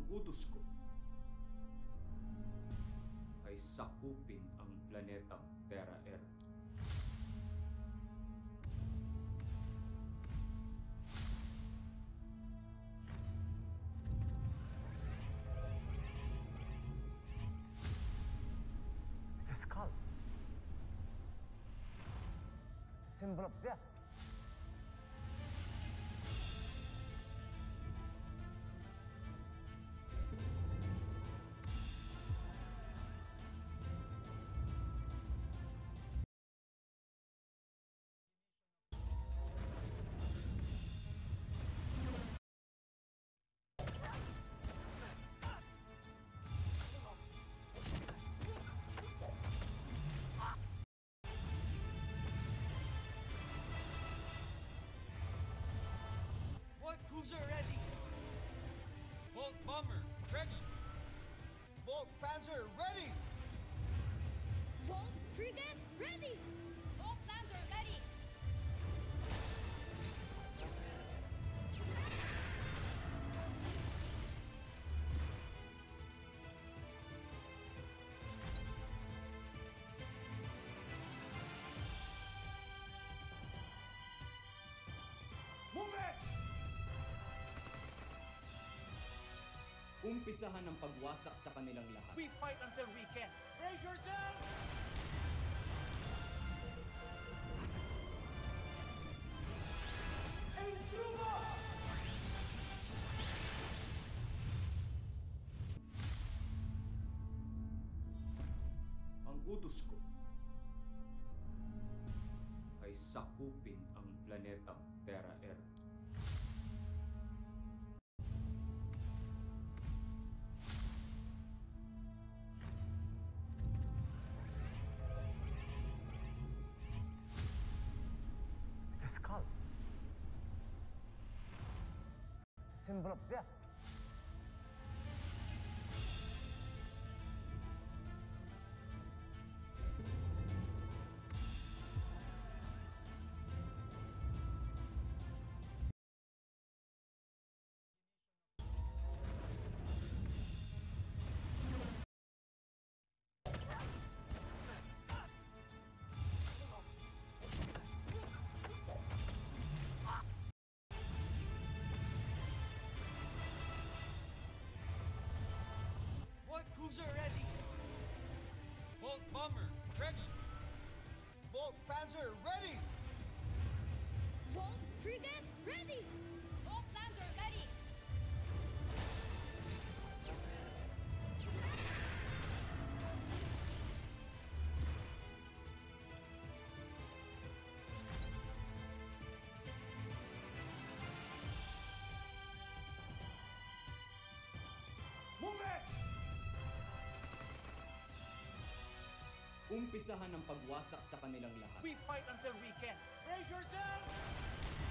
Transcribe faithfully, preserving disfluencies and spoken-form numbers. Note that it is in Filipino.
utos ko ay sakupin ang planetang Terra-Earth. It's a skull. It's a symbol of death. Cruiser ready! Volt bomber ready! Volt panzer ready! Volt frigate ready! Volt lander ready! Move it! Umpisahan ang pagwasak sa kanilang lahat. We fight until we can. Brace yourself! Intruba! Ang utos ko ay sakupin ang planetang Terra-Earth. Skull. It's a symbol of death. Cruiser ready! Volt bomber ready! Volt panzer ready! Volt frigate ready! Volt lander ready! Move it! Umpisahan ang pagwasak sa kanilang lahat. We fight until we can. Brace yourself!